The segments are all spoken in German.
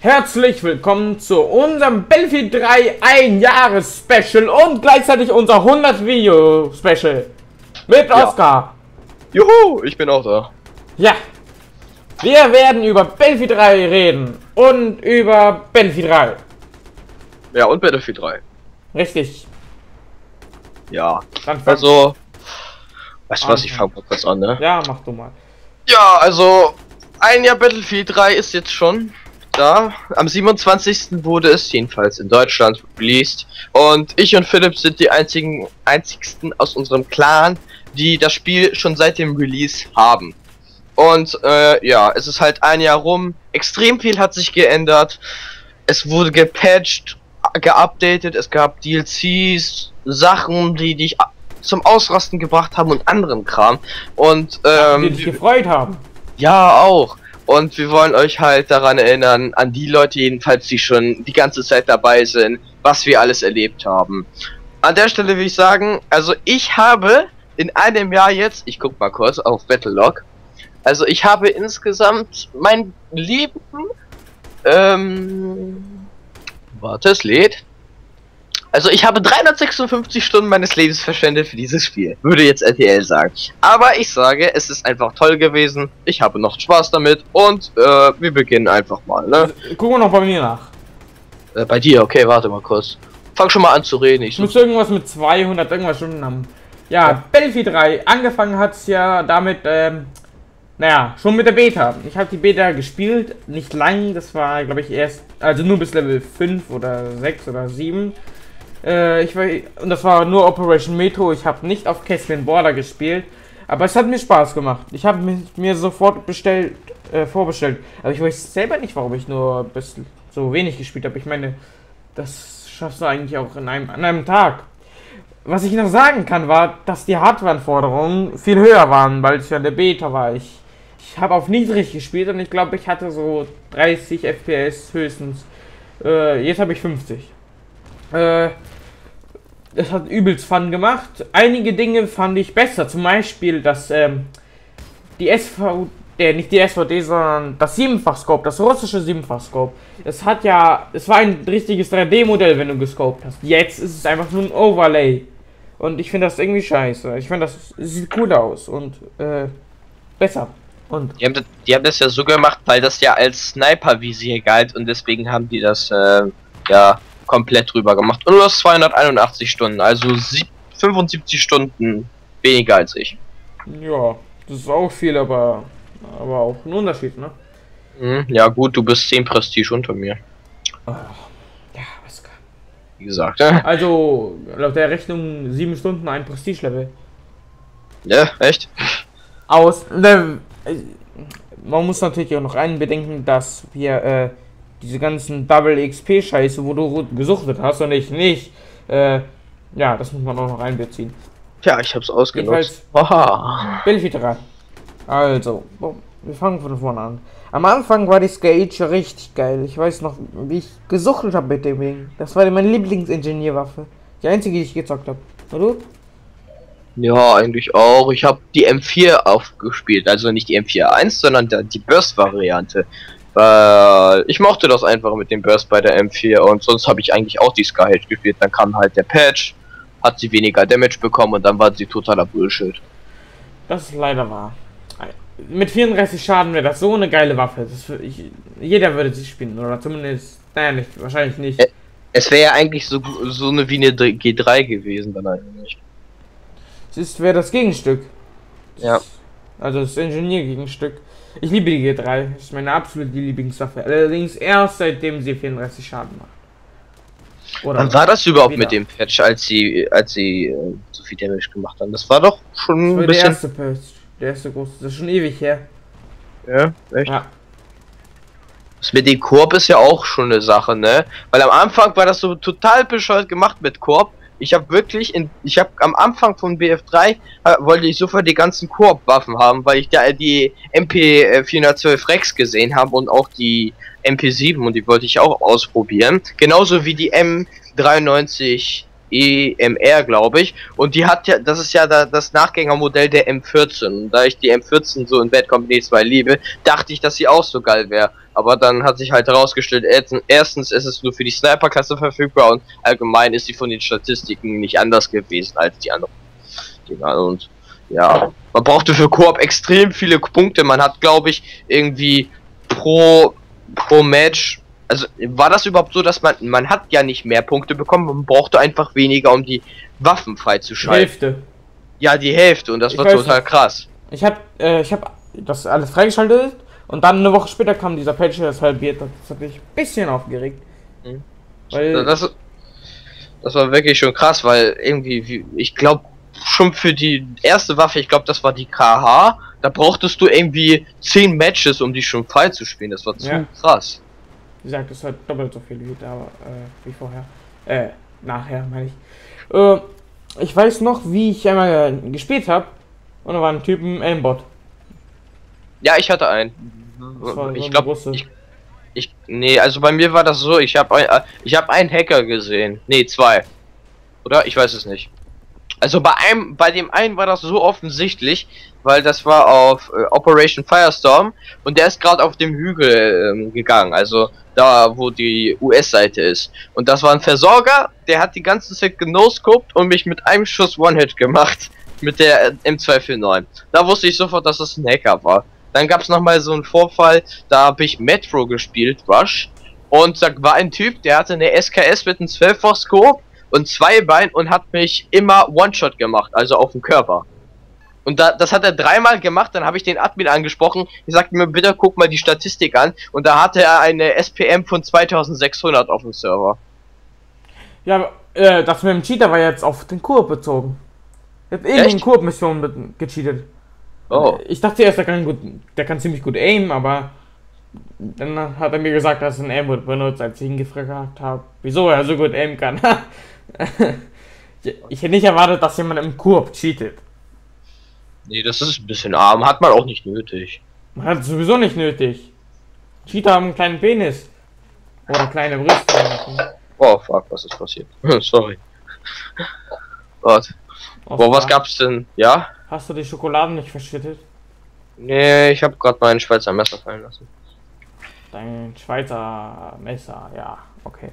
Herzlich willkommen zu unserem Battlefield 3 Ein-Jahres-Special und gleichzeitig unser 100-Video-Special mit Oskar. Juhu, ich bin auch da. Ja, wir werden über Battlefield 3 reden und über Battlefield 3. Ja, und Battlefield 3. Richtig. Ja, Dann also, weißt du was, ich fange mal kurz an, ne? Ja, mach du mal. Ja, also, ein Jahr Battlefield 3 ist jetzt schon da. Am 27. wurde es jedenfalls in Deutschland released. Und ich und Philipp sind die einzigsten aus unserem Clan, die das Spiel schon seit dem Release haben. Und ja, es ist halt ein Jahr rum. Extrem viel hat sich geändert. Es wurde gepatcht, geupdatet. Es gab DLCs, Sachen, die dich zum Ausrasten gebracht haben und anderen Kram. Und die dich gefreut haben. ja, auch. Und wir wollen euch halt daran erinnern, an die Leute jedenfalls, die schon die ganze Zeit dabei sind, was wir alles erlebt haben. An der Stelle will ich sagen, also ich habe in einem Jahr jetzt, ich guck mal kurz auf Battlelog, also ich habe insgesamt mein Leben, warte, es lädt. Also ich habe 356 Stunden meines Lebens verschwendet für dieses Spiel, würde jetzt RTL sagen. Aber ich sage, es ist einfach toll gewesen, ich habe noch Spaß damit und wir beginnen einfach mal, ne? Gucken wir noch bei mir nach. Bei dir, okay, warte mal kurz. Fang schon mal an zu reden. Ich muss irgendwas mit 200 irgendwas Stunden haben. Ja, Battlefield 3, angefangen hat es ja damit, naja, schon mit der Beta. Ich habe die Beta gespielt, nicht lang, das war glaube ich erst, also nur bis Level 5 oder 6 oder 7. Und das war nur Operation Metro, ich habe nicht auf Caspian Border gespielt, aber es hat mir Spaß gemacht. Ich habe mir sofort vorbestellt, aber ich weiß selber nicht, warum ich nur bis so wenig gespielt habe. Ich meine, das schaffst du eigentlich auch an einem Tag. Was ich noch sagen kann, war, dass die Hardware-Anforderungen viel höher waren, weil es ja in der Beta war. Ich habe auf niedrig gespielt und ich glaube, ich hatte so 30 FPS höchstens. Jetzt habe ich 50. Es hat übelst Fun gemacht. Einige Dinge fand ich besser. Zum Beispiel, dass nicht die SVD, sondern das 7-fach-Scope, das russische 7-fach-Scope. Es war ein richtiges 3D-Modell, wenn du gescoped hast. Jetzt ist es einfach nur ein Overlay. Und ich finde das irgendwie scheiße. Ich finde, das sieht cool aus und besser. Und Die haben das ja so gemacht, weil das ja als Sniper-Visier galt und deswegen haben die das ja komplett drüber gemacht. Und du hast 281 Stunden, also 75 Stunden weniger als ich. ja, das ist auch viel, aber auch ein Unterschied, ne? Ja gut, du bist 10 Prestige unter mir. Oh, ja, was kann. Wie gesagt, Also, laut der Rechnung 7 Stunden ein Prestige-Level. ja, echt? Man muss natürlich auch noch bedenken, dass wir diese ganzen Double XP Scheiße, wo du gesuchtet hast und ich nicht, ja, das muss man auch noch einbeziehen. Tja, ich hab's ausgenutzt. Haha. Battlefield 3. Also, wir fangen von vorne an. Am Anfang war die Skate richtig geil. Ich weiß noch, wie ich gesuchtet habe mit dem Ding. Das war meine Lieblingsingenieurwaffe. Die einzige, die ich gezockt habe. Und du? Ja, eigentlich auch. Ich habe die M4 aufgespielt, also nicht die M4A1, sondern die Burst-Variante. Ich mochte das einfach mit dem Burst bei der M4 und sonst habe ich eigentlich auch die Skyhedge gespielt. Dann kam halt der Patch, hat sie weniger Damage bekommen und dann war sie totaler Bullshit. Das ist leider wahr. Mit 34 Schaden wäre das so eine geile Waffe. Jeder würde sie spielen, oder zumindest, naja, nicht, wahrscheinlich nicht. Es wäre ja eigentlich so eine wie eine G3 gewesen, dann eigentlich. Wäre das Gegenstück. Ja. Also das Ingenieur-Gegenstück. Ich liebe die G3. Das ist meine absolute Lieblingswaffe. Allerdings erst seitdem sie 34 Schaden macht. Oder wann war das überhaupt mit dem Patch, als sie so viel Damage gemacht haben? Das war doch schon ein bisschen... der erste Patch. Der erste große. Das ist schon ewig her. Ja, echt? Ja. Das mit dem Koop ist ja auch schon eine Sache, ne? Weil am Anfang war das so total bescheuert gemacht mit Koop. Ich habe am Anfang von BF3 wollte ich sofort die ganzen Koop-Waffen haben, weil ich da die MP412 Rex gesehen habe und auch die MP7 und die wollte ich auch ausprobieren. Genauso wie die M93 EMR, glaube ich. Und die hat ja, das ist ja das Nachgängermodell der M14. Und da ich die M14 so in Bad Company 2 liebe, dachte ich, dass sie auch so geil wäre. aber dann hat sich halt herausgestellt, erstens ist es nur für die Sniper-Klasse verfügbar und allgemein ist sie von den Statistiken nicht anders gewesen als die anderen Dinger. Und ja, man brauchte für Koop extrem viele Punkte. Man hat, glaube ich, irgendwie pro Match, also war das überhaupt so, dass man hat ja nicht mehr Punkte bekommen, man brauchte einfach weniger, um die Waffen freizuschalten. Hälfte. Ja, die Hälfte, und das war total krass. Ich hab das alles freigeschaltet und dann eine Woche später kam dieser Patch, das halbiert hat. Das hat mich ein bisschen aufgeregt. Mhm. Weil Das war wirklich schon krass, weil irgendwie, ich glaube, schon für die erste Waffe, ich glaube, das war die KH, da brauchtest du irgendwie 10 Matches, um die schon frei zu spielen. Das war zu krass. Wie gesagt, das hat doppelt so viel wie vorher. Nachher meine ich. Ich weiß noch, wie ich einmal gespielt habe und da war ein Typen Aimbot. Ja, ich hatte einen. Ich glaube, nee, also bei mir war das so, ich habe einen Hacker gesehen. Nee, 2. Oder? Ich weiß es nicht. Also bei dem einen war das so offensichtlich, weil das war auf Operation Firestorm und der ist gerade auf dem Hügel gegangen, also da wo die US-Seite ist. Und das war ein Versorger, der hat die ganze Zeit genoscoped und mich mit einem Schuss One-Hit gemacht mit der M249. Da wusste ich sofort, dass es ein Hacker war. Dann gab es nochmal so einen Vorfall, da habe ich Metro gespielt, Rush, und da war ein Typ, der hatte eine SKS mit einem 12-fach Scope und 2 Bein und hat mich immer One-Shot gemacht, also auf dem Körper. Und das hat er 3-mal gemacht, dann habe ich den Admin angesprochen, ich sagte mir, bitte guck mal die Statistik an, und da hatte er eine SPM von 2600 auf dem Server. Ja, das mit dem Cheater war jetzt auf den Koop bezogen. Er hat eben in Koop-Missionen gecheatet. Oh. Ich dachte erst, der kann ziemlich gut aimen, aber dann hat er mir gesagt, dass er ein Aimbot benutzt, als ich ihn gefragt habe, wieso er so gut aimen kann. Ich hätte nicht erwartet, dass jemand im Koop cheatet. Nee, das ist ein bisschen arm, hat man auch nicht nötig. Man hat es sowieso nicht nötig. Cheater haben einen kleinen Penis. Oder kleine Brüste. Oh fuck, was ist passiert? Sorry. Warte. Boah, was gab's denn? Ja? Hast du die Schokoladen nicht verschüttet? Nee, ich habe gerade mein Schweizer Messer fallen lassen. Dein Schweizer Messer, ja, okay.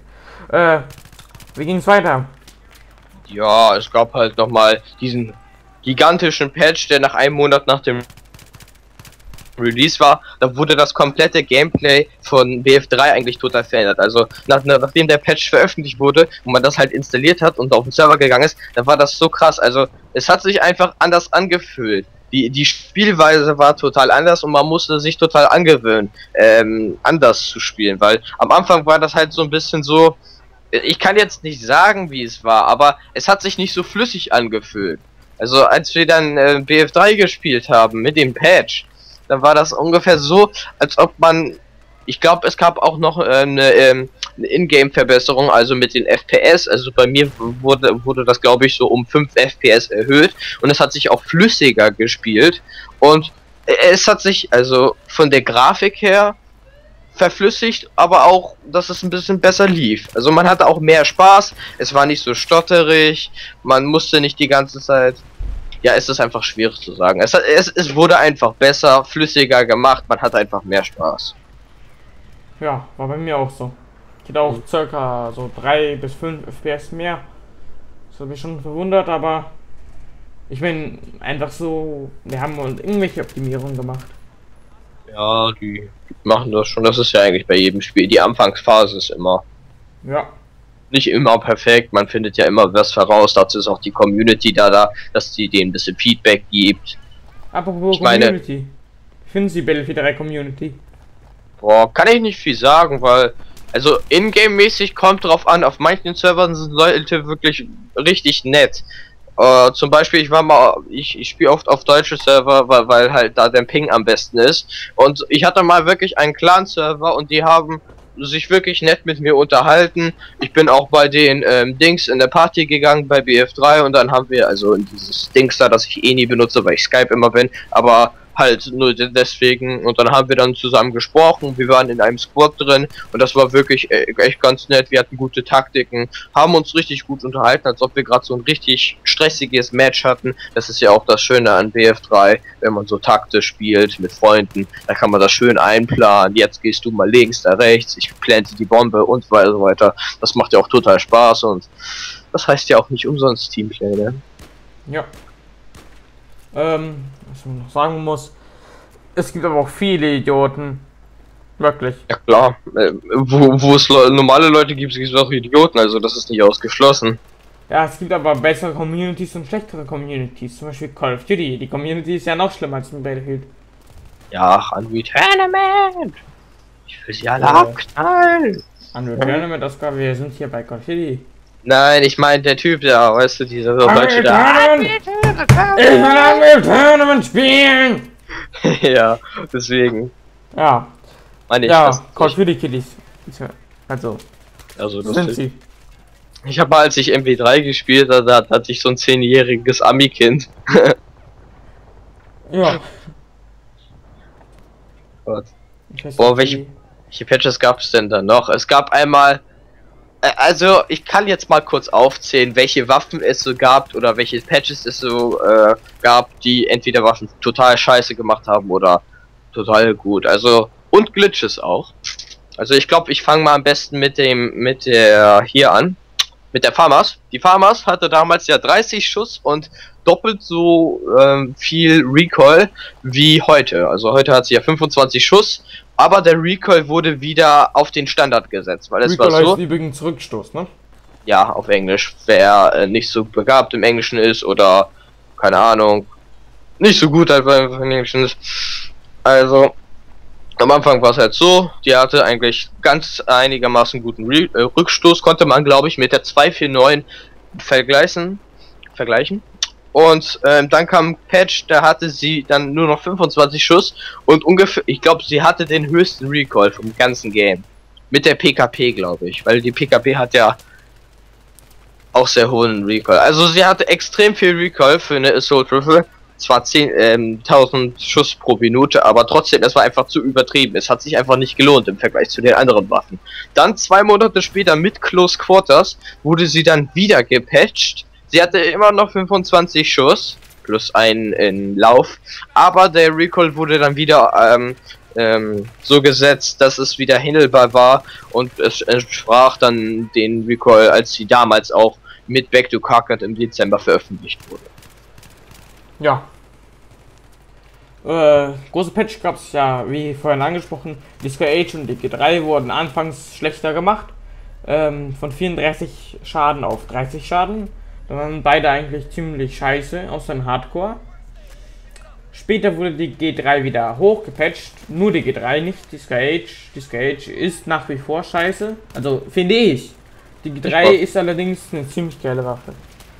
Wie ging's weiter? Ja, es gab halt nochmal diesen gigantischen Patch, der nach einem Monat nach dem Release war. Da wurde das komplette Gameplay von BF3 eigentlich total verändert. Also nachdem der Patch veröffentlicht wurde und man das halt installiert hat und auf den Server gegangen ist, dann war das so krass. Also es hat sich einfach anders angefühlt. Die Spielweise war total anders und man musste sich total angewöhnen, anders zu spielen, weil am Anfang war das halt so ein bisschen so, ich kann jetzt nicht sagen, wie es war, aber es hat sich nicht so flüssig angefühlt. Also als wir dann BF3 gespielt haben mit dem Patch, dann war das ungefähr so, als ob man, ich glaube, es gab auch noch eine Ingame-Verbesserung, also mit den FPS, also bei mir wurde das, glaube ich, so um 5 FPS erhöht und es hat sich auch flüssiger gespielt und es hat sich also von der Grafik her verflüssigt, aber auch, dass es ein bisschen besser lief. Also man hatte auch mehr Spaß, es war nicht so stotterig, man musste nicht die ganze Zeit, ja, es ist einfach schwierig zu sagen. Es wurde einfach besser, flüssiger gemacht, man hatte einfach mehr Spaß. Ja, war bei mir auch so. Ich hätte auch circa so 3 bis 5 FPS mehr. Das hat mich schon verwundert, aber ich bin einfach so, wir haben uns irgendwelche Optimierungen gemacht. Ja, die machen das schon, das ist ja eigentlich bei jedem Spiel. Die Anfangsphase ist immer. Ja. Nicht immer perfekt, man findet ja immer was voraus, dazu ist auch die Community da, dass sie denen ein bisschen Feedback gibt. Apropos Community. Wie finden Sie Battlefield 3 Community? Boah, kann ich nicht viel sagen, weil, also Ingame-mäßig kommt drauf an, auf manchen Servern sind Leute wirklich richtig nett. Zum Beispiel, ich spiele oft auf deutsche Server, weil halt da der Ping am besten ist. Und ich hatte mal wirklich einen Clan-Server und die haben sich wirklich nett mit mir unterhalten. Ich bin auch bei den Dings in der Party gegangen bei BF3 und dann haben wir also in dieses Dings da, das ich eh nie benutze, weil ich Skype immer bin, aber halt nur deswegen, und dann haben wir dann zusammen gesprochen, wir waren in einem Squad drin und das war wirklich echt ganz nett, wir hatten gute Taktiken, haben uns richtig gut unterhalten, als ob wir gerade so ein richtig stressiges Match hatten. Das ist ja auch das Schöne an BF3, wenn man so taktisch spielt mit Freunden, da kann man das schön einplanen, jetzt gehst du mal links, da rechts, ich plante die Bombe und so weiter. Das macht ja auch total Spaß und das heißt ja auch nicht umsonst Teamplay, ne? Ja. Was man noch sagen muss, es gibt aber auch viele Idioten. Wirklich. Ja klar, wo es normale Leute gibt, gibt es auch Idioten, also das ist nicht ausgeschlossen. Ja, es gibt aber bessere Communities und schlechtere Communities. Zum Beispiel Call of Duty. Die Community ist ja noch schlimmer als in Battlefield. Ja, Unreal Tournament! Ich will sie alle abknallen! Unreal Tournament, Oscar, wir sind hier bei Call of Duty. Nein, ich meine der Typ da, weißt du, dieser Deutsche da. Ich will Unreal Tournament spielen! Ja, deswegen. Ja. Meine ich, ja, Call of Duty Kiddies. Also das sind sie. Ich habe mal, als ich MW3 gespielt habe, da hatte ich so ein 10-jähriges Ami-Kind. Ja. Gott. Boah, welche Patches gab es denn da noch? Es gab einmal, also ich kann jetzt mal kurz aufzählen, welche Waffen es so gab oder welche Patches es so gab, die entweder Waffen total scheiße gemacht haben oder total gut. Also und Glitches auch. Also ich glaube, ich fange mal am besten mit der hier an. Mit der FAMAS. Die FAMAS hatte damals ja 30 Schuss und doppelt so viel Recoil wie heute. Also heute hat sie ja 25 Schuss, aber der Recoil wurde wieder auf den Standard gesetzt, weil es Recoil war so. heißt übrigens Rückstoß, ne? Ja, auf Englisch. Wer nicht so begabt im Englischen ist oder keine Ahnung, nicht so gut einfach im Englischen ist. Also am Anfang war es halt so, die hatte eigentlich ganz einigermaßen guten Rückstoß, konnte man glaube ich mit der 249 vergleichen. Und dann kam ein Patch, da hatte sie dann nur noch 25 Schuss und ungefähr, ich glaube sie hatte den höchsten Recoil vom ganzen Game. Mit der PKP glaube ich, weil die PKP hat ja auch sehr hohen Recoil. Also sie hatte extrem viel Recoil für eine Assault Rifle. Zwar 10.000 Schuss pro Minute, aber trotzdem, es war einfach zu übertrieben. Es hat sich einfach nicht gelohnt im Vergleich zu den anderen Waffen. Dann 2 Monate später mit Close Quarters wurde sie dann wieder gepatcht. Sie hatte immer noch 25 Schuss, plus einen in Lauf, aber der Recoil wurde dann wieder so gesetzt, dass es wieder handelbar war und es entsprach dann den Recoil, als sie damals auch mit Back to Carcat im Dezember veröffentlicht wurde. Ja. Große Patch gab es ja, wie vorhin angesprochen. Die Sky Age und die G3 wurden anfangs schlechter gemacht. Von 34 Schaden auf 30 Schaden. Da waren beide eigentlich ziemlich scheiße, außer in Hardcore. Später wurde die G3 wieder hochgepatcht. Nur die G3, nicht die Sky Age. Die Sky Age ist nach wie vor scheiße. Also finde ich. Die G3 ist allerdings eine ziemlich geile Waffe.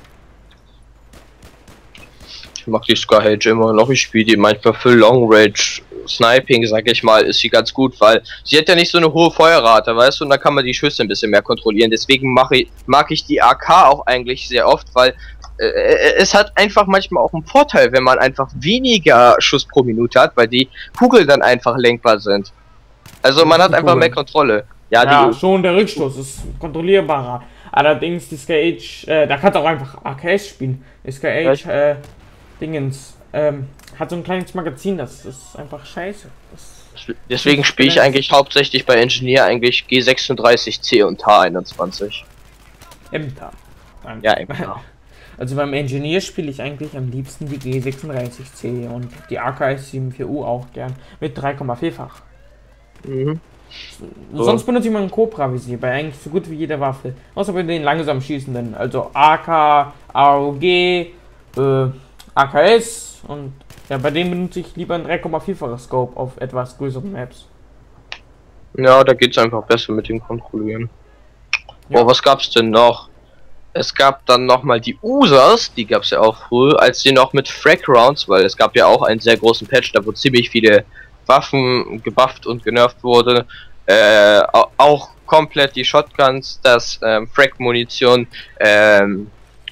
Ich mag die Sky Age immer noch, ich spiele die manchmal für Long Range Sniping, sag ich mal, ist sie ganz gut, weil sie hat ja nicht so eine hohe Feuerrate, weißt du, und da kann man die Schüsse ein bisschen mehr kontrollieren, deswegen mag ich die AK auch eigentlich sehr oft, weil es hat einfach manchmal auch einen Vorteil, wenn man einfach weniger Schuss pro Minute hat, weil die Kugeln dann einfach lenkbar sind. Also man hat einfach mehr Kontrolle. Ja, schon der Rückstoß ist kontrollierbarer. Allerdings die Sky Age, da kannst du auch einfach AKS spielen. Die Sky Age, Dingens, hat so ein kleines Magazin, das ist einfach scheiße. Deswegen spiele ich eigentlich hauptsächlich bei Engineer eigentlich G36C und H21. MTA. Ja, MTA. Also beim Engineer spiele ich eigentlich am liebsten die G36C und die AKS74U auch gern mit 3,4-fach. Mhm. Sonst benutze ich mal ein Cobra-Visier bei eigentlich so gut wie jeder Waffe. Außer bei den langsam schießenden. Also AK, AOG, AKS und ja, bei denen benutze ich lieber ein 3,4-faches Scope auf etwas größeren Maps. Ja, da geht's einfach besser mit dem Kontrollieren. Ja. Boah, was gab's denn noch? Es gab dann nochmal die USAs, die gab's ja auch früh, als sie noch mit Frag Rounds, weil es gab ja auch einen sehr großen Patch, da wo ziemlich viele Waffen gebufft und genervt wurde. Auch komplett die Shotguns, das Frag-Munition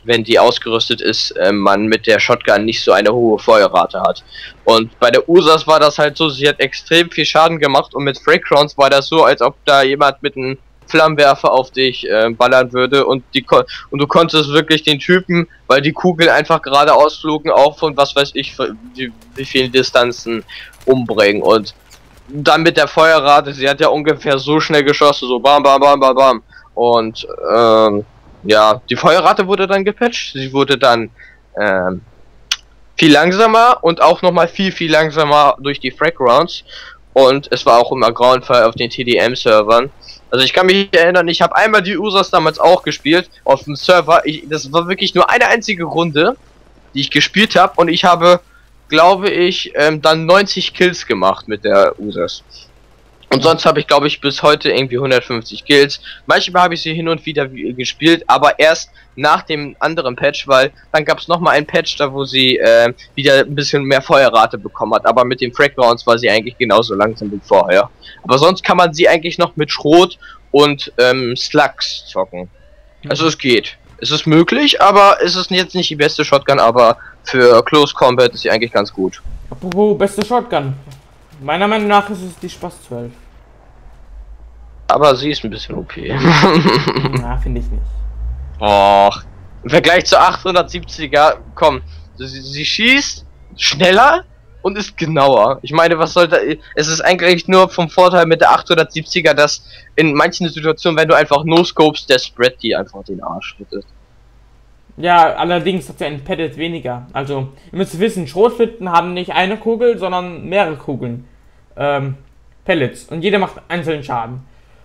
wenn die ausgerüstet ist, man mit der Shotgun nicht so eine hohe Feuerrate hat. Und bei der USAS war das halt so, sie hat extrem viel Schaden gemacht und mit Frag-Rounds war das so, als ob da jemand mit einem Flammenwerfer auf dich ballern würde und du konntest wirklich den Typen, weil die Kugeln einfach geradeaus flogen, auch von was weiß ich wie vielen Distanzen umbringen. Und dann mit der Feuerrate, sie hat ja ungefähr so schnell geschossen, so bam bam bam bam bam. Und ja, die Feuerrate wurde dann gepatcht, sie wurde dann viel langsamer und auch nochmal viel langsamer durch die Frag-Rounds. Und es war auch immer grauenvoll auf den TDM-Servern. Also ich kann mich erinnern, ich habe einmal die USAs damals auch gespielt auf dem Server. Das war wirklich nur eine einzige Runde, die ich gespielt habe, und ich habe, glaube ich, dann 90 Kills gemacht mit der USAs. Und sonst habe ich, glaube ich, bis heute irgendwie 150 Kills. Manchmal habe ich sie hin und wieder gespielt, aber erst nach dem anderen Patch, weil dann gab es nochmal ein Patch, da wo sie wieder ein bisschen mehr Feuerrate bekommen hat. Aber mit den Frag-Rounds war sie eigentlich genauso langsam wie vorher. Aber sonst kann man sie eigentlich noch mit Schrot und Slugs zocken. Also es geht. Es ist möglich, aber es ist jetzt nicht die beste Shotgun, aber für Close Combat ist sie eigentlich ganz gut. Apropos beste Shotgun. Meiner Meinung nach ist es die Spaß 12. Aber sie ist ein bisschen OP. Na, finde ich nicht. Och, im Vergleich zur 870er, komm, sie schießt schneller und ist genauer. Ich meine, was soll da... Es ist eigentlich nur vom Vorteil mit der 870er, dass in manchen Situationen, wenn du einfach no-scopest, der Spread die einfach den Arsch wird. Ja, allerdings hat er ein Padded weniger. Also, ihr müsst wissen, Schrotflinten haben nicht eine Kugel, sondern mehrere Kugeln. Pellets. Und jeder macht einzelnen Schaden.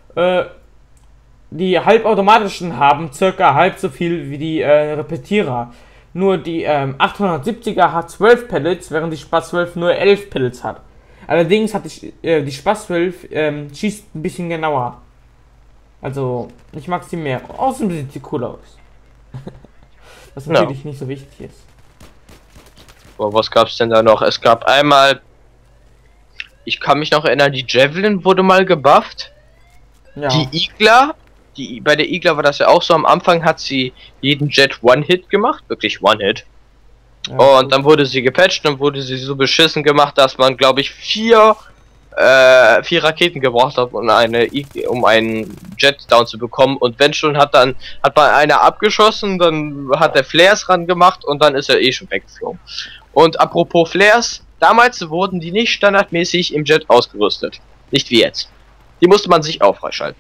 Die halbautomatischen haben circa halb so viel wie die Repetierer. Nur die 870er hat 12 Pellets, während die Spaß 12 nur 11 Pellets hat. Allerdings hat die Spaß 12 schießt ein bisschen genauer. Also, ich mag sie mehr. Außerdem sieht sie cool aus. Was natürlich nicht so wichtig ist. Boah, was gab's denn da noch? Es gab einmal, ich kann mich noch erinnern, die Javelin wurde mal gebufft. Ja. Die Igla, bei der Igla war das ja auch so, am Anfang hat sie jeden Jet One-Hit gemacht, wirklich One-Hit. Ja, und dann wurde sie gepatcht, dann wurde sie so beschissen gemacht, dass man, glaube ich, vier Raketen gebraucht hat, um einen Jet down zu bekommen, und wenn schon hat man einer abgeschossen, dann hat der Flares ran gemacht und dann ist er eh schon weggeflogen. Und apropos Flares, damals wurden die nicht standardmäßig im Jet ausgerüstet. Nicht wie jetzt. Die musste man sich auch freischalten.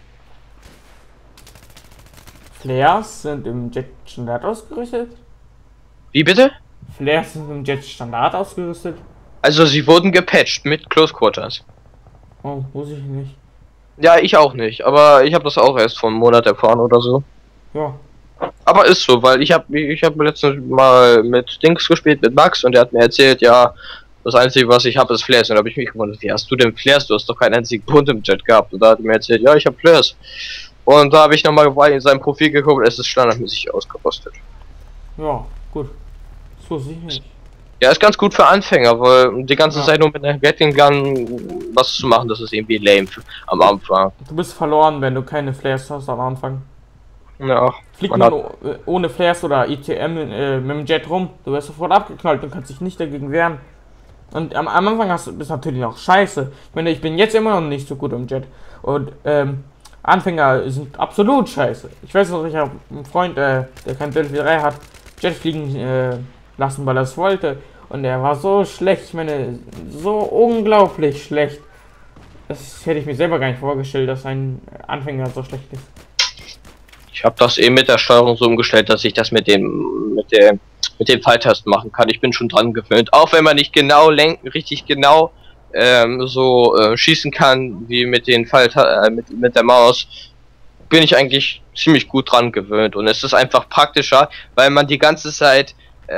Flares sind im Jet Standard ausgerüstet? Wie bitte? Flares sind im Jet Standard ausgerüstet? Also sie wurden gepatcht mit Close Quarters. Oh, wusste ich nicht. Ja, ich auch nicht, aber ich habe das auch erst vor einem Monat erfahren oder so. Ja. Aber ist so, weil ich hab letztens mal mit Dings gespielt, mit Max, und der hat mir erzählt, ja, das Einzige, was ich habe, ist Flares. Und da habe ich mich gewundert, wie hast du denn Flares? Du hast doch keinen einzigen Punkt im Jet gehabt. Und da hat er mir erzählt, ja, ich habe Flares. Und da habe ich nochmal in seinem Profil geguckt, es ist standardmäßig ausgerüstet. Ja, gut. Das wusste ich nicht. Ja, ist ganz gut für Anfänger, weil die ganze Zeit nur mit einer Gatling Gun was zu machen, das ist irgendwie lame am Anfang. Du bist verloren, wenn du keine Flares hast am Anfang. Ja. Fliegt man ohne Flares oder ITM mit dem Jet rum, du wirst sofort abgeknallt und kannst dich nicht dagegen wehren. Und am Anfang bist du natürlich noch scheiße. Ich meine, ich bin jetzt immer noch nicht so gut im Jet. Und Anfänger sind absolut scheiße. Ich weiß noch, ich habe einen Freund, der kein Battlefield 3 hat, Jet fliegen lassen, weil er es wollte. Und er war so schlecht, ich meine, so unglaublich schlecht. Das hätte ich mir selber gar nicht vorgestellt, dass ein Anfänger so schlecht ist. Ich habe das eben mit der Steuerung so umgestellt, dass ich das mit dem Pfeiltasten machen kann. Ich bin schon dran gewöhnt. Auch wenn man nicht genau lenken, richtig genau schießen kann wie mit den mit der Maus, bin ich eigentlich ziemlich gut dran gewöhnt. Und es ist einfach praktischer, weil man die ganze Zeit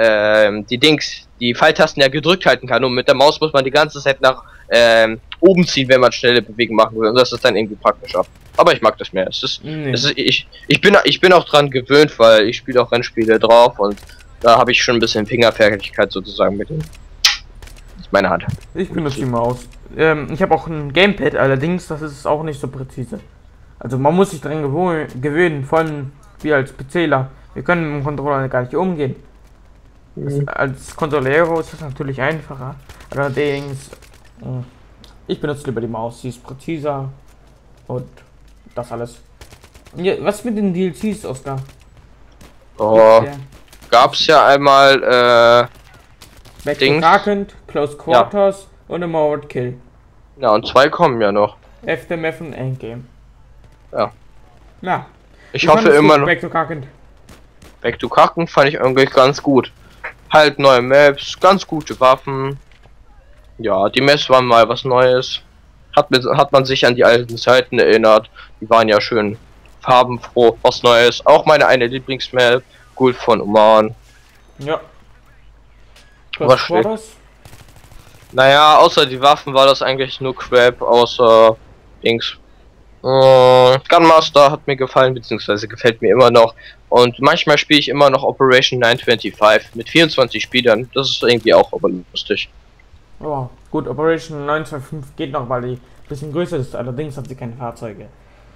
die Pfeiltasten ja gedrückt halten kann, und mit der Maus muss man die ganze Zeit nach oben ziehen, wenn man schnelle Bewegungen machen will, und das ist dann irgendwie praktischer. Aber ich mag das mehr. Ich bin auch dran gewöhnt, weil ich spiele auch Rennspiele drauf, und da habe ich schon ein bisschen Fingerfertigkeit sozusagen mit meiner Hand. Ich benutze die Maus. Ich habe auch ein Gamepad, allerdings das ist auch nicht so präzise. Also man muss sich dran gewöhnen, vor allem wir als PCler. Wir können mit dem Controller gar nicht umgehen. Als Controllero ist das natürlich einfacher. Allerdings, ich benutze lieber die Maus, sie ist präziser und das alles. Ja, was mit den DLCs, Oscar? Oh, gab's ja einmal, Back to Darkened, Close Quarters und Immortal Kill. Ja, und 2 kommen ja noch. Aftermath und Endgame. Ja. Ja. Ich hoffe immer noch. Back to Darkened. Back to Darkened fand ich eigentlich ganz gut. Halt neue Maps, ganz gute Waffen. Ja, die Maps waren mal was Neues. Hat man sich an die alten Zeiten erinnert. Die waren ja schön farbenfroh, was Neues. Auch meine eine Lieblingsmap, Gulf von Oman. Ja. Was Quarters? Naja, außer die Waffen war das eigentlich nur Crap, außer Dings. Gunmaster hat mir gefallen, beziehungsweise gefällt mir immer noch. Und manchmal spiele ich immer noch Operation 925 mit 24 Spielern. Das ist irgendwie auch aber lustig. Oh, gut, Operation 925 geht noch, weil die ein bisschen größer ist. Allerdings hat sie keine Fahrzeuge.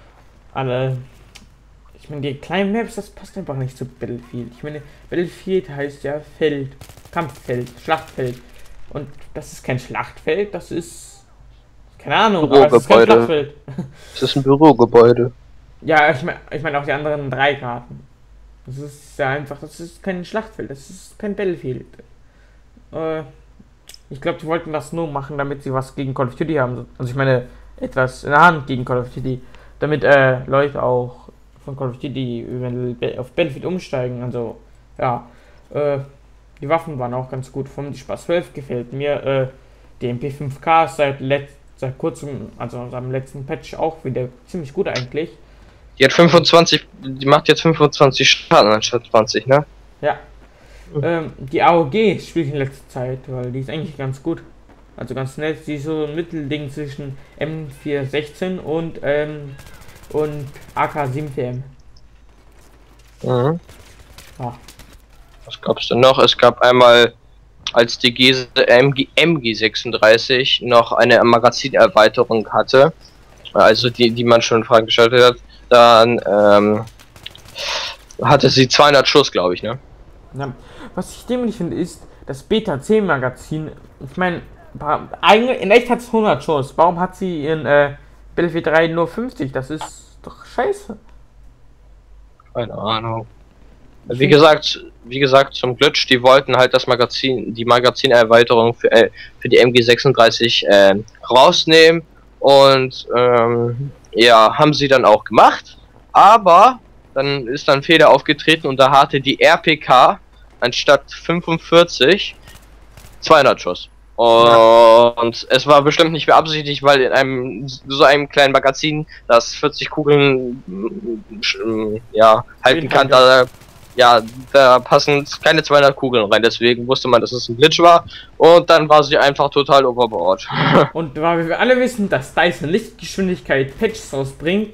Ich meine, die kleinen Maps, das passt einfach nicht zu Battlefield. Ich meine, Battlefield heißt ja Feld, Kampffeld, Schlachtfeld. Und das ist kein Schlachtfeld, das ist... Keine Ahnung, aber es ist kein Schlachtfeld. Es ist ein Bürogebäude. Ja, ich meine auch die anderen 3 Karten. Das ist ja einfach, das ist kein Schlachtfeld, das ist kein Battlefield. Ich glaube, die wollten das nur machen, damit sie was gegen Call of Duty haben. Also ich meine, etwas in der Hand gegen Call of Duty. Damit Leute auch von Call of Duty auf Battlefield umsteigen. Also, ja. Die Waffen waren auch ganz gut. Vom Spaß 12 gefällt mir. Die MP5K ist seit kurzem, also am letzten Patch auch wieder ziemlich gut eigentlich. Die macht jetzt 25 Schaden anstatt 20, ne? Ja. Die AOG spiele ich in letzter Zeit, weil die ist eigentlich ganz gut. Also ganz nett. Sie ist so ein Mittelding zwischen M416 und AK-74M. Mhm. Ja. Was gab's denn noch? Es gab einmal als die MG36 noch eine Magazinerweiterung hatte, also die man schon freigeschaltet hat, dann hatte sie 200 Schuss, glaube ich, ne? Ja. Was ich dämlich finde, ist das Beta 10 Magazin. Ich meine, in echt hat es 100 Schuss. Warum hat sie in Battlefield 3 nur 50? Das ist doch scheiße. Keine Ahnung. Wie gesagt, zum Glitch, die wollten halt die Magazinerweiterung für die MG36 rausnehmen und ja, haben sie dann auch gemacht, aber dann ist dann Fehler aufgetreten und da hatte die RPK anstatt 45 200 Schuss. Und es war bestimmt nicht beabsichtigt, weil in so einem kleinen Magazin, das 40 Kugeln ja halten kann, da passen keine 200 Kugeln rein, deswegen wusste man, dass es ein Glitch war und dann war sie einfach total overboard. Und weil wir alle wissen, dass Dyson Lichtgeschwindigkeit Patches rausbringt,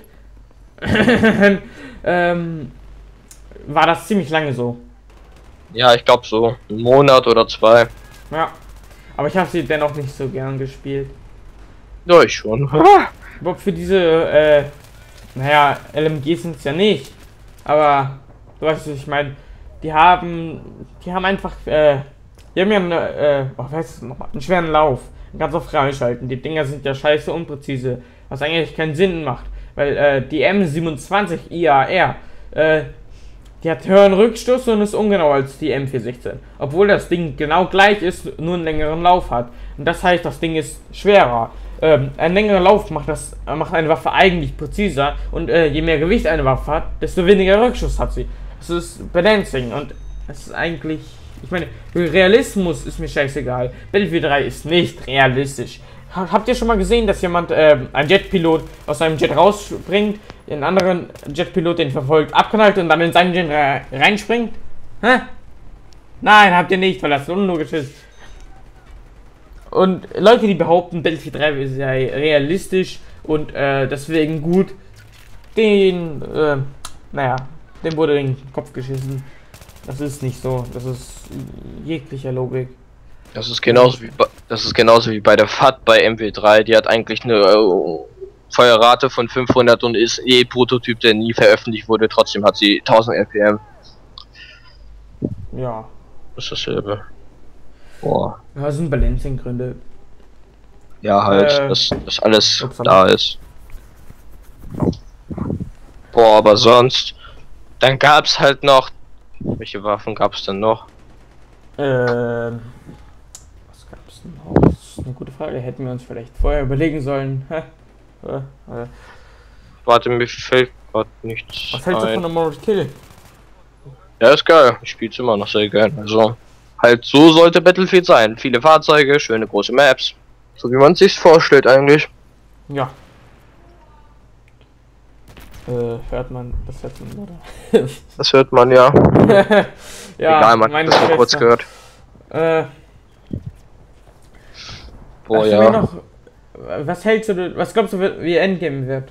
war das ziemlich lange so. Ja, ich glaube so, einen Monat oder 2. Ja, aber ich habe sie dennoch nicht so gern gespielt. Ja, ich schon. Überhaupt für diese, naja, LMGs sind es ja nicht, aber... Du weißt, was ich meine, die haben einfach, die haben ja einen schweren Lauf, ganz oft freischalten. Die Dinger sind ja scheiße unpräzise, was eigentlich keinen Sinn macht, weil die M27 IAR, die hat höheren Rückstoß und ist ungenau als die M416, obwohl das Ding genau gleich ist, nur einen längeren Lauf hat. Und das heißt, das Ding ist schwerer. Ein längerer Lauf macht eine Waffe eigentlich präziser und je mehr Gewicht eine Waffe hat, desto weniger Rückschuss hat sie. Das ist Balancing und es ist eigentlich, ich meine, Realismus ist mir scheißegal. Battlefield 3 ist nicht realistisch. Habt ihr schon mal gesehen, dass jemand, ein Jetpilot aus seinem Jet rausspringt, einen anderen Jetpilot den verfolgt, abknallt und dann in seinen Jet reinspringt? Hä? Nein, habt ihr nicht, weil das unlogisch ist. Und Leute, die behaupten, Battlefield 3 sei realistisch und deswegen gut, dem wurde in den Kopf geschissen. Das ist nicht so. Das ist jeglicher Logik. Das ist genauso wie bei der FAT bei MW3. Die hat eigentlich eine Feuerrate von 500 und ist Prototyp, der nie veröffentlicht wurde. Trotzdem hat sie 1000 RPM. Ja. Ist dasselbe. Boah. Ja, das sind Balancing-Gründe. Ja, halt, dass alles upsala. da ist. Boah, aber sonst. Dann gab's halt noch. Welche Waffen gab's denn noch? Was gab's denn noch? Das ist eine gute Frage. Hätten wir uns vielleicht vorher überlegen sollen. Warte, mir fällt gerade nichts Was hältst du von ein. der Mortal Kill? Ja, ist geil. Ich spiel's immer noch sehr gern. Also, halt so sollte Battlefield sein. Viele Fahrzeuge, schöne große Maps. So wie man sich's vorstellt eigentlich. Ja. Hört man, oder? Das hört man ja. Ja, Egal, man hat meine das nur kurz Schwester. gehört. Boah, Was haben wir ja. noch? Was hältst du, was glaubst du, wie Endgame wird?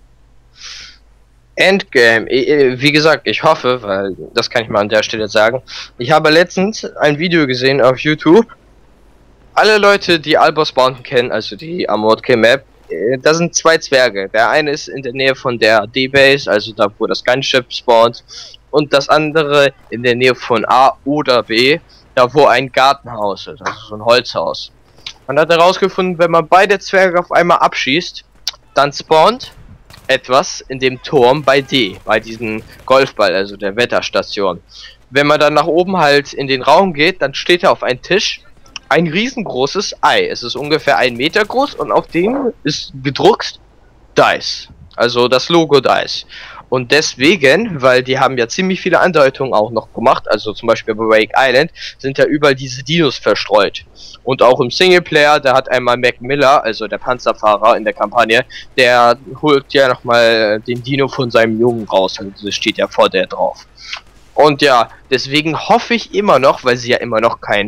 Endgame, wie gesagt, ich hoffe, weil das kann ich mal an der Stelle sagen. Ich habe letztens ein Video gesehen auf YouTube. Alle Leute, die Albus Mountain kennen, also die Amortke Map, da sind zwei Zwerge. Der eine ist in der Nähe von der D-Base, also da wo das Gunship spawnt, und das andere in der Nähe von A oder B, da wo ein Gartenhaus ist, also so ein Holzhaus. Man hat herausgefunden, wenn man beide Zwerge auf einmal abschießt, dann spawnt etwas in dem Turm bei D, bei diesem Golfball, also der Wetterstation. Wenn man dann nach oben halt in den Raum geht, dann steht da auf einem Tisch ein riesengroßes Ei. Es ist ungefähr 1 Meter groß und auf dem ist gedruckt DICE, also das Logo DICE. Und deswegen, weil die haben ja ziemlich viele Andeutungen auch noch gemacht, also zum Beispiel bei Wake Island, sind ja überall diese Dinos verstreut. Und auch im Singleplayer, da hat einmal Mac Miller, also der Panzerfahrer in der Kampagne, der holt ja nochmal den Dino von seinem Jungen raus, also das steht ja vor der drauf. Und ja, deswegen hoffe ich immer noch, weil sie ja immer noch kein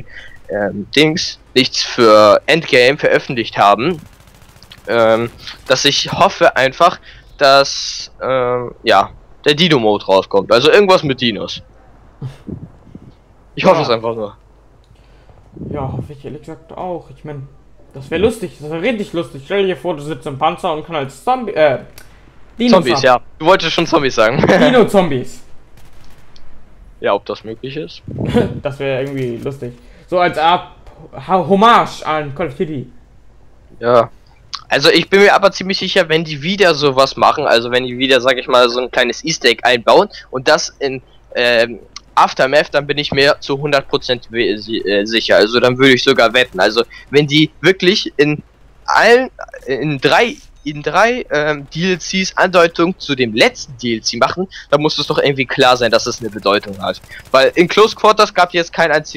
nichts für Endgame veröffentlicht haben, dass ich hoffe einfach, dass ja, der Dino-Mode rauskommt. Also irgendwas mit Dinos. Ich hoffe es einfach nur. Ja, hoffe ich ehrlich gesagt auch. Ich meine, das wäre lustig, das wäre richtig lustig. Stell dir vor, du sitzt im Panzer und kann als Zombie, Dinos Zombies, ja. Du wolltest schon Zombies sagen. Dino-Zombies. Ja, ob das möglich ist. Das wäre irgendwie lustig. So als Art Hommage an Call of Duty. Ja. Also ich bin mir aber ziemlich sicher, wenn die wieder sowas machen, also wenn die wieder, sag ich mal, so ein kleines Easter Egg einbauen und das in Aftermath, dann bin ich mir zu 100% sicher. Also dann würde ich sogar wetten. Also wenn die wirklich in drei DLCs Andeutung zu dem letzten DLC machen, dann muss es doch irgendwie klar sein, dass es eine Bedeutung hat. Weil in Close Quarters gab jetzt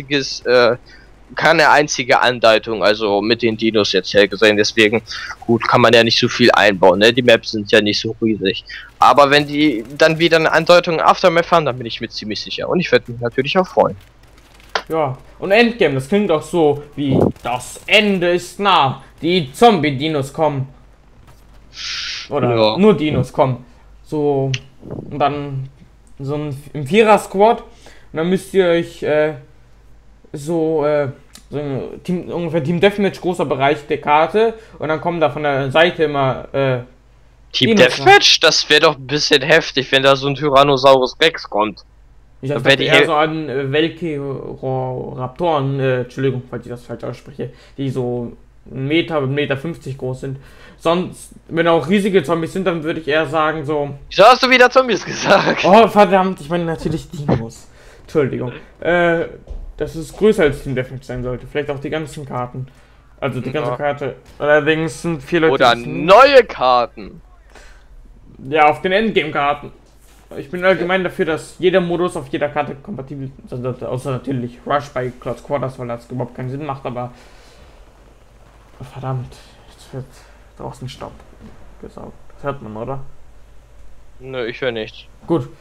keine einzige Andeutung, also mit den Dinos jetzt hergesehen, deswegen, gut, kann man ja nicht so viel einbauen, ne? Die Maps sind ja nicht so riesig. Aber wenn die dann wieder eine Andeutung in Aftermath haben, dann bin ich mir ziemlich sicher. Und ich werde mich natürlich auch freuen. Ja, und Endgame, das klingt auch so wie das Ende ist nah. Die Zombie-Dinos kommen. Oder Ja. nur Dinos kommen. So, und dann so im Vierer-Squad. Und dann müsst ihr euch so ein ungefähr Team Deathmatch großer Bereich der Karte. Und dann kommen da von der Seite immer Team Dinos, Deathmatch, das wäre doch ein bisschen heftig, wenn da so ein Tyrannosaurus Rex kommt. Ich dachte Wer die eher so an Velociraptoren, Entschuldigung, falls ich das falsch ausspreche, die so 1 Meter 50 groß sind. Sonst, wenn auch riesige Zombies sind, dann würde ich eher sagen so... Wieso hast du wieder Zombies gesagt? Oh, verdammt, ich meine natürlich Dinos. Entschuldigung. Dass es größer als Team Deathmatch sein sollte. Vielleicht auch die ganzen Karten. Also die ganze Karte. Allerdings sind 4 Leute... Oder neue Karten. Ja, auf den Endgame-Karten. Ich bin allgemein dafür, dass jeder Modus auf jeder Karte kompatibel ist. Außer natürlich Rush bei Close Quarters, weil das überhaupt keinen Sinn macht, aber... Verdammt, jetzt wird draußen Staub gesaugt. Das hört man, oder? Nö, ich höre nichts. Gut.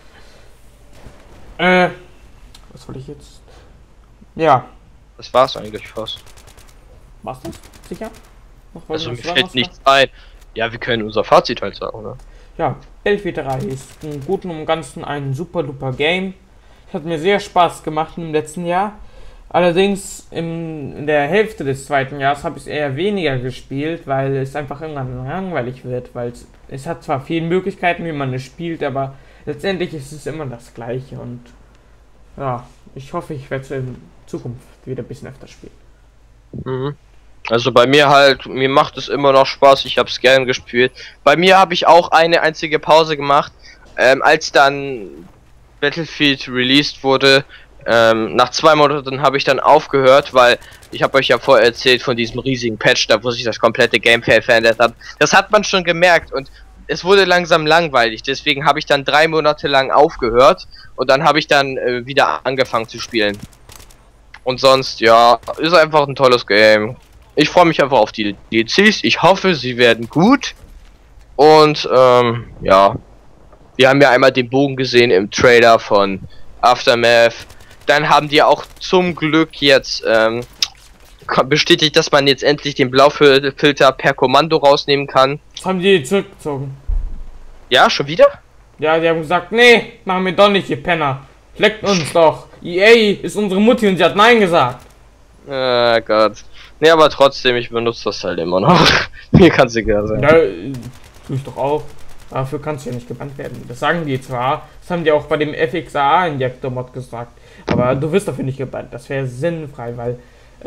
Was wollte ich jetzt? Ja. Das war's eigentlich fast. War's das? Sicher? Noch Also mir was sagen, fällt was nichts ein. Ja, wir können unser Fazit halt sagen, oder? Ja, Battlefield 3 ist im Guten und Ganzen ein super duper Game. Es hat mir sehr Spaß gemacht im letzten Jahr. Allerdings in der Hälfte des zweiten Jahres habe ich es eher weniger gespielt, weil es einfach irgendwann langweilig wird, weil es hat zwar viele Möglichkeiten, wie man es spielt, aber letztendlich ist es immer das Gleiche und Ja, ich hoffe, ich werde es in Zukunft wieder ein bisschen öfter spielen. Mhm. Also bei mir halt, mir macht es immer noch Spaß, ich habe es gern gespielt. Bei mir habe ich auch eine einzige Pause gemacht, als dann Battlefield released wurde. Nach 2 Monaten habe ich dann aufgehört, weil ich habe euch ja vorher erzählt von diesem riesigen Patch, da wo sich das komplette Gameplay verändert hat. Das hat man schon gemerkt und es wurde langsam langweilig, deswegen habe ich dann 3 Monate lang aufgehört und dann habe ich dann wieder angefangen zu spielen. Und sonst, ja, ist einfach ein tolles Game. Ich freue mich einfach auf die DLCs. Ich hoffe, sie werden gut. Und, ja. Wir haben ja einmal den Bogen gesehen im Trailer von Aftermath. Dann haben die auch zum Glück jetzt, bestätigt, dass man jetzt endlich den Blaufilter per Kommando rausnehmen kann. Das haben die zurückgezogen. Ja, schon wieder? Ja, die haben gesagt, nee, machen wir doch nicht, ihr Penner. Leckt uns doch. EA ist unsere Mutti und sie hat Nein gesagt. Gott. Nee, aber trotzdem, ich benutze das halt immer noch. Mir kann's egal sein. Ja, tue ich doch auch. Dafür kannst du ja nicht gebannt werden. Das sagen die zwar, das haben die auch bei dem FXAA-Injektor-Mod gesagt. Aber du wirst dafür nicht gebannt. Das wäre sinnfrei, weil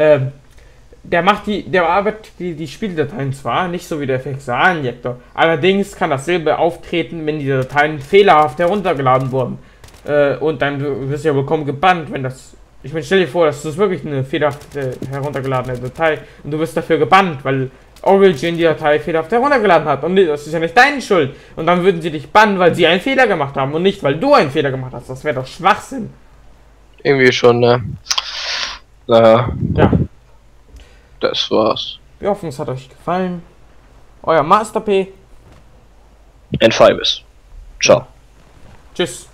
der arbeitet die Spieldateien zwar, nicht so wie der FXAA-Injektor. Allerdings kann dasselbe auftreten, wenn die Dateien fehlerhaft heruntergeladen wurden. Und dann wirst du ja bekommen gebannt, wenn das. Ich meine, stell dir vor, das ist wirklich eine fehlerhaft heruntergeladene Datei und du wirst dafür gebannt, weil Origin die Datei fehlerhaft heruntergeladen hat und das ist ja nicht deine Schuld. Und dann würden sie dich bannen, weil sie einen Fehler gemacht haben und nicht, weil du einen Fehler gemacht hast. Das wäre doch Schwachsinn. Irgendwie schon, ne? Naja. Ja. Das war's. Wir hoffen, es hat euch gefallen. Euer Master P. N5 ist. Ciao. Tschüss.